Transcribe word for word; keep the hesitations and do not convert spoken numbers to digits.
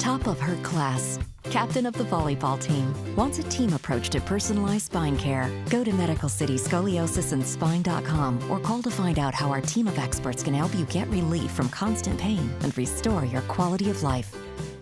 Top of her class, captain of the volleyball team, wants a team approach to personalized spine care. Go to medical city scoliosis and spine dot com or call to find out how our team of experts can help you get relief from constant pain and restore your quality of life.